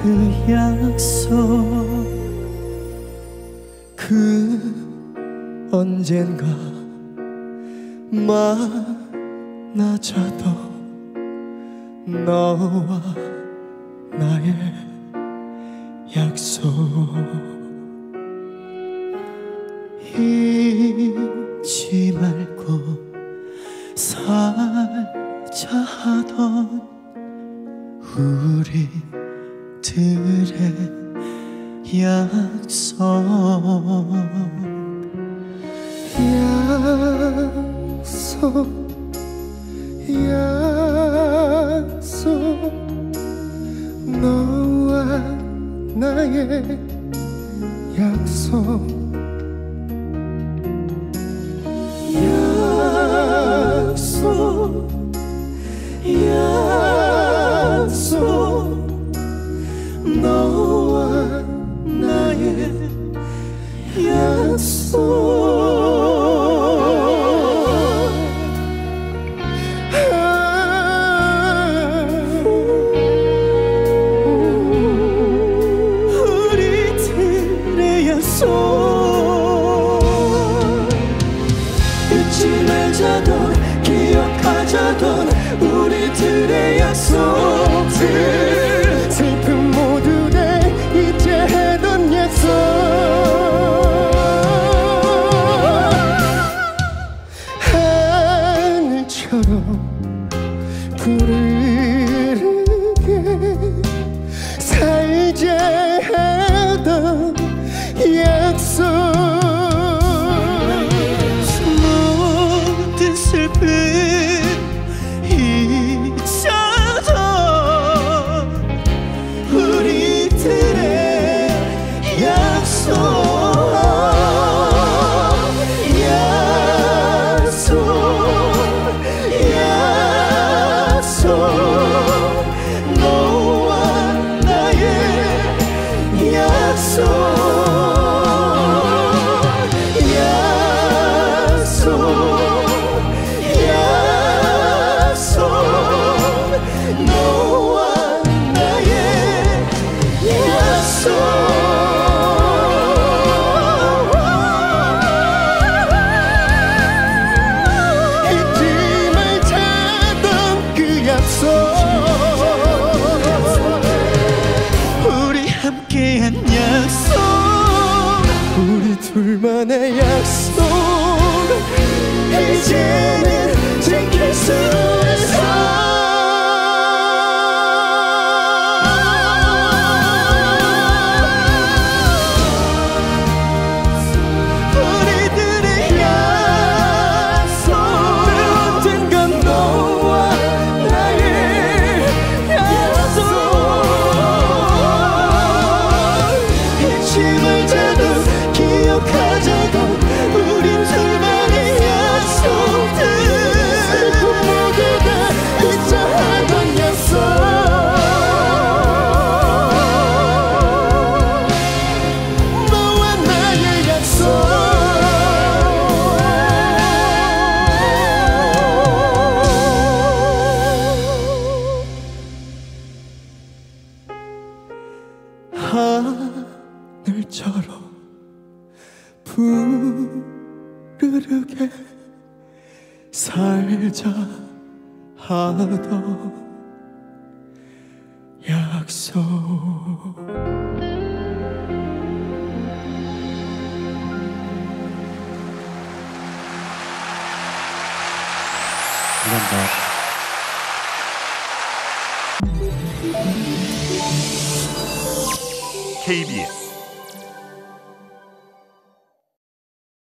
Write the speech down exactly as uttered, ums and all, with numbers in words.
그 약속 그 언젠가 많아져도 너와 나의 약속 잊지 말고 살자 하던 우리들의 약속 약속 약속 너와 나의 약속 약속 약속 너와 나의 약속 우리들의 약속 잊지 말자던 기억하자던 우리들의 약속들 슬픔 모두 다 잊게 하던 약속 하늘처럼 푸르게 살자 하던 약속 모든 슬픔 잊혀져 우리들의 약속 약속 약속 너와 나의 약속 둘만의 약속 이제는 지킬 수 있어 우리들의 약속 언젠가 너와 나의 약속 잊지 말자던 기억하자던 우리 둘만의 약속들 슬픔 모두 다 잊자 하던 약속 너와 나의 약속 하늘처럼 푸르르게 살자 하던 약속 감사합니다. 케이비에스